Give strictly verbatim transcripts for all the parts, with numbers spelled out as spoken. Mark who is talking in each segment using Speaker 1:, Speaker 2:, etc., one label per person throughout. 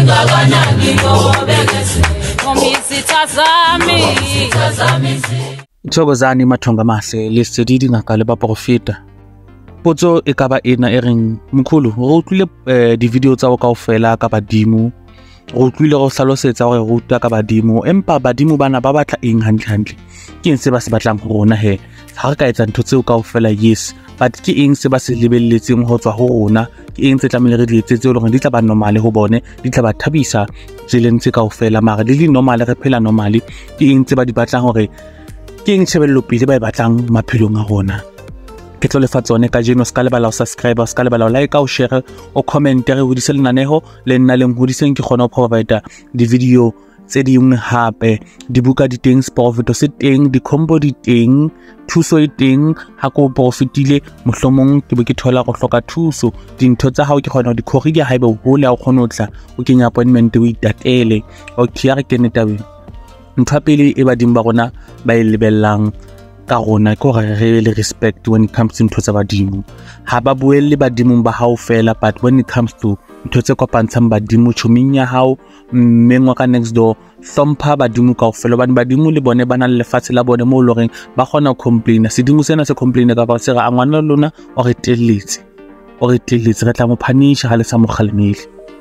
Speaker 1: Thokozani mathonga mahle le sedidi DINGAKA le BAPOROFETA. Potso e ka ba ena e reng mkhulu go utlwile di video tsa go kaofela ka badimo go utlwile go hlalosetsa gore go utlwa ka badimo empa badimo bana ba batla eng hantle hantle ke eng se ba se batlang go rona he ha re ka etsa ntho tseo kaofela yes but ke eng se ba se lebelletseng go tswa go rona ke eng tse tlamele re di etsetse gore di tla ba normale go bone di tla ba thabisa tseleng tse kaofela mara di le normale re phela normally ke eng tse ba di batlang gore ke eng tshebello pele ba e batlang maphelong a rona ke tlo lefa tsone ka jeno ska lebala o subscribe ska lebala o like o share o comment re hodise lenaneho le nna le ngodiseng ke gona o provide di video tse dingwe hape dibuka di teng profit se teng di combo di teng thuso e teng ha ko profitile mohlomong ke be ke thola go hloka thuso dintho tsa hao ke gona di khoriga ha ebe o hole a o khona o tla o kenya appointment o itatele o kia re kene tabeng ntwa pele e ba dimba rona ba e lebellang ka rona ko re le respect when it comes to ntho tsa badimo ha ba buelle badimo ba hao fela but when it comes to ntho tse kopantshang badimo tshoming ya hao mmengwa ka next door hlompha badimo kaofela bana badimo le bone bana le lefatshe la bone mo loreng ba gona go complaina sedimo sena se complaina ka ba se ga ngwana lona o re telletse o re telletse re tla mo phanisha ga le sa mo khalemele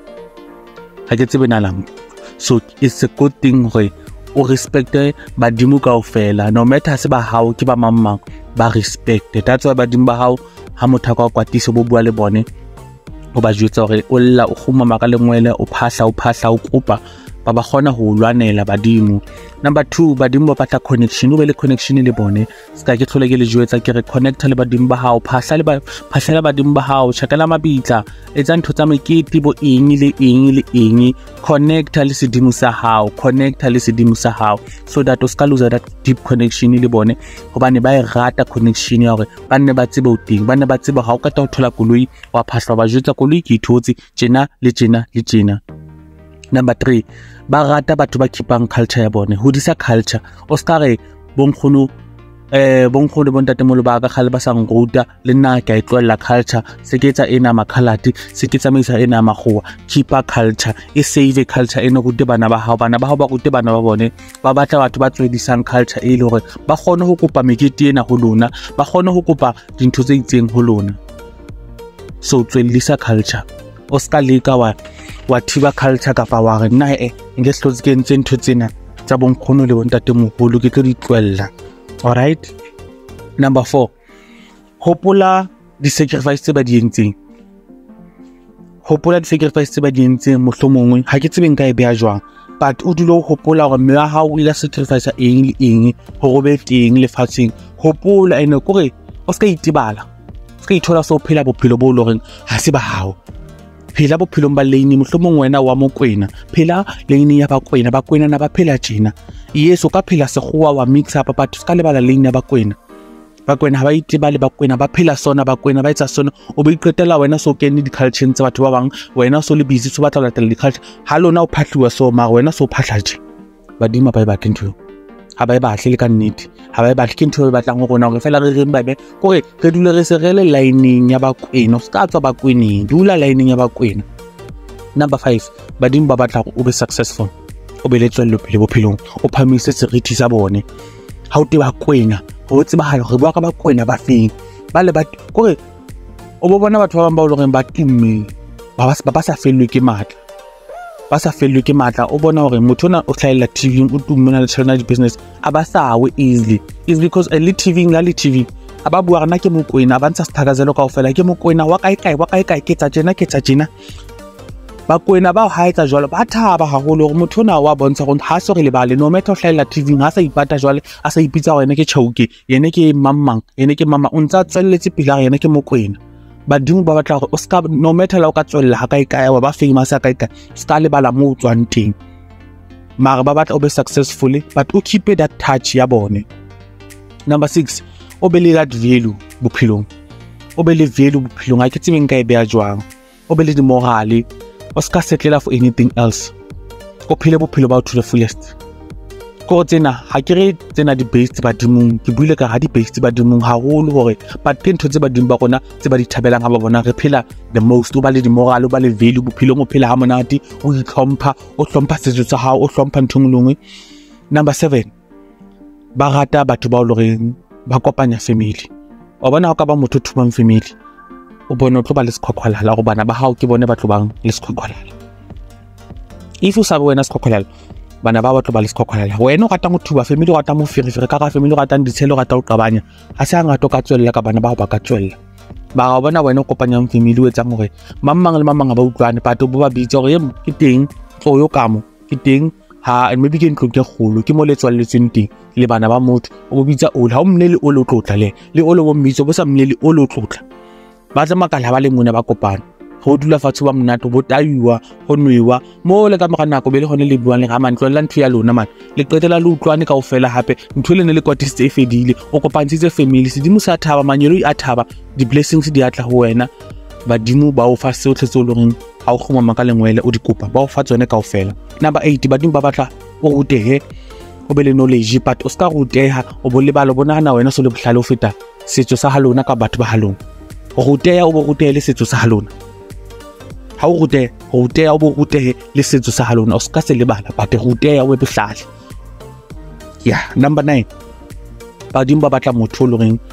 Speaker 1: ha ke tsebe nalang so it's a good thing gore o respecte badimo kaofela no matter se ba hao ke ba mamang ba respect that's why badimo ba hao ha motho ka kwatisa bo bua le bone o ba jwetsa gore o lla o khuma maka le ngwele o phahla o phahla o kopa ba ba gona go lwanela badimo number two badimo ba batla connection o be le connection le bone ska ke tlhole ke le jwetsa ke re connect le badimo ba hao phahla le ba phahla badimo ba hao tshakela mabitla etsa ntho tsa mekete bo eng le eng le eng connect le sedimo sa hao connect le sedimo sa hao so that o ska lose that deep connection le bone gobane ba e rata connection ya gore ba nne ba tsebe o teng ba nne ba tsebe ga o ka ta o thola koloi wa phahla ba jwetsa koloi ke ithotse tjena le tjena le tjena. Number three, ba rata batho ba keepang culture ya bone hodisa culture o ska re bonkgono eh bonkgono bontate molo ba ka khale ba sang ruta le nna ka itlwela culture se ke tsa ena makhalati se ke tsamaisa ena magoa keepa culture e save culture eno go te bana ba hao bana ba hao ba go te bana ba bone ba batla batho ba tswedisang culture e le gore ba gone go kopa mekete ena ho lona ba gone go kopa dintho tse itseng ho lona so tswelisa culture o ska leka wa wa thiba culture ka fa wa re nna e nge hlotse ke ntse ntho tsena tsa bonkgono le bontate moholo ke tlo di tlwella. All right, number four, hopola di sacrifice tse ba di entseng hopola di sacrifice tse ba di entseng mohlomongwe ha ke tsebe nka e beha jwang but o dilo hopola gore mme wa hao o ila sacrifice eng le eng go be teng le fatseng hopola ene kore o ska itibala ska ithola so phela bophelo bo loreng ha se ba hao phela bophelo ba lane mohlomong wena wa mokwena phela lane ya bakwena bakwena na ba phela tjena yeso ka phela segwa wa mix up but ska lebala lane ya bakwena bakwena ba itiba le bakwena ba phela sona bakwena ba etsa sona o be iqetela wena so kene di culture tsa batho ba bang wena so le busy so batla latela di culture ha lona o phatliwa so mara wena so phatlaje badima ba e batle ntho ha ba e batle le ka nnete ha ba e batle ke ntho e batlang go rona gore fela re reng ba be gore re dule re se re le lining ya bakwena ska tswa bakweneng dula lining ya bakwena. Number five, badimo ba batla go be successful o be le tswello pele bophelong o phamise seriti sa bone ha o te ba kwena go tsebagala gore ba ka ba kwena ba feng ba le ba gore o bo bona batho ba bang ba o leng ba timme ba ba sa fellwe ke matla ba sa fellwe ke matla o bona gore motho ona o tlhaela T V o tumona le channel business a ba sawe easily is because a T V la T V aba bua rena ke mokwena ba ntsa sithakazelo kaofela ke mokwena wa kae kae wa kae kae ke tsa tjena ke tsa tjena ba kwena ba ha etsa jwalo ba thaba haholo gore motho ona wa bontsha gore ha se re le bale no matter o hlaela T V ha sa ipata jwale a sa ipitsa wena ke chauke yene ke mammang yene ke mama o ntsa tswelletse pila yene ke mokwena badimo ba batla gore o ska no matter la o ka tswella ha kae kae wa ba famous ha kae kae ska le bala mo tswang teng mara ba batla o be successful but o keep that touch ya bone. Number six, o be le that value bophelong o be le value bophelong ha ke tsebe nka e beha jwang o be le di morale o ska settle for anything else o phele bophelo ba to the fullest ko tsena ha ke re tsena di based badimong ke buile ka ha di based badimong haholo hore but ke ntho tse badimo ba rona tse ba di thabelang ha ba bona re phela the most o ba le di moral o ba le value bophelong o phela ha monate o itlhompha o hlompha setso sa hao o hlompha ntho ngwe. Number seven, ba rata batho ba o loreng ba kopanya family. O bona ho ka ba motho thumang family o bona o tlo ba le sekhokhwalala go bana ba hao ke bone ba tlo bang le sekhokhwalala. If o sa wena sekhokhwalala bana ba ba tlo ba le sekhokhwalala wena o rata go thuba family o rata mo ferefere ka ga family o rata ditshelo o rata o qabanya ha se hanga to ka tswella ka bana ba ba ka tswella ba ga bona wena o kopanyang family o etsang gore mamang le mamang ba utlwane batho bo ba bitse gore ke teng tlo yo kamo ke teng ha maybe ke ntlo ke golo ke mo le tswalletseng teng le bana ba motho o bitsa o ha o mnele o lo tlotla le le o lo bo mmitso bo sa mnele o lo tlotla ba tla makala ba le mona ba kopana go dula fatshe ba monato bo taiwa go nwewa mo le ka mogana nako be le gone le buang le ga man tlwela ntho ya lona man le qetela le utlwane ka o fela hape ntho le ne le kwatiste e fedile o kopantshitse family sedimo sa thaba manyelo a thaba di blessings di atla ho wena badimo ba o fa se o tletse o loreng ha o khoma maka lengwele o di kopa ba o fa tsone ka o fela. Number eight, badimo ba batla o rutehe o be le knowledge but o ska ruteha o bo le balo bona na wena so le bohlale o feta setso sa halona ka batho ba halona o ruteha o bo rutehe le setso sa halona ha o ruteha o ruteha o bo rutehe le setso sa halona o ska se le bala but ruteha o be bohlale. Yeah, number nine, badimo ba batla motho lo reng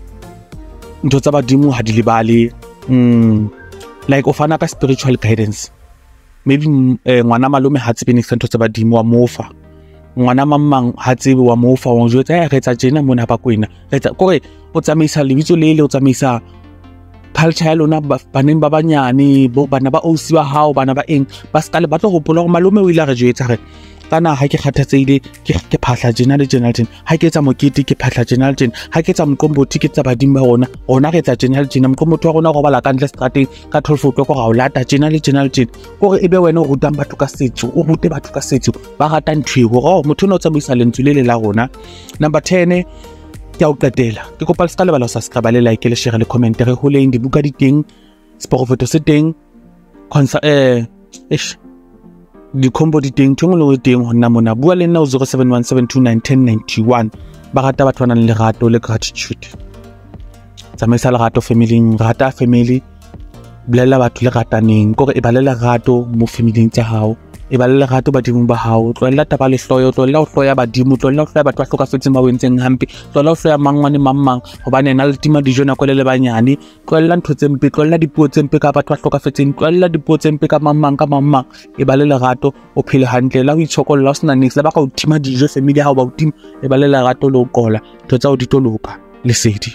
Speaker 1: ntho tsa badimo ha di lebale mm like o fana ka spiritual guidance maybe ngwana malome ha tsebe ntho tsa badimo wa mofa ngwana mamang ha tsebe wa mofa wa jwetsa ya retsa jena mona ba kwena retsa kore o tsamaisa lebitso le le o tsamaisa culture ya lona baneng ba banyane bo bana ba o siwa hao bana ba eng ba ska le batlo go pola go malome o ile re jwetsa re kana ha ke kgathatseile ke ke phahla jena le jena le ha ke tsa mokete ke phahla jena le jena ha ke tsa mqombothi ke tsa badimo ba rona rona re tsa jena le jena mqombothi wa rona go bala ka ntle strateng ka twelve fotlo go ga o lata jena le jena le jena gore ebe wena o rutang batho ka setso o rute batho ka setso ba rata ntwe go go motho no tsamaisa lentswe le le la rona. Number ten, ke a o qetela ke kopa le ska le bala subscribe le like le share le comment re holeng di buka di teng sporofeto se teng konsa eh ish di combo di teng thongolo le teng hona mona bua le nna o zero seven one seven two nine one zero nine one ba rata batho bana le lerato le gratitude tsamaisa lerato family rata family blela batho le rataneng gore e ba le lerato mo family tsa hao e ba le lerato badimo ba hao tloela taba le hloyo tloela o hloya badimo tloela o hloya batho ba hlokafetseng ba wentseng hampe tloela o hloya mangwane mamang hobane na le tima dijo na kwele le banyane tloela ntho tsempe tloela dipuo tsempe ka batho ba hlokafetseng tloela dipuo tsempe ka mamang ka mamang e ba le lerato o phele hantle la o itshokolla o sena nix la ba ka o tima dijo family ha o ba o tima e ba le lerato le o qola ntho tsa o di toloka le sedi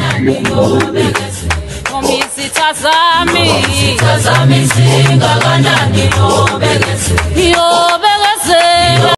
Speaker 1: Tazami, tazami, singa gana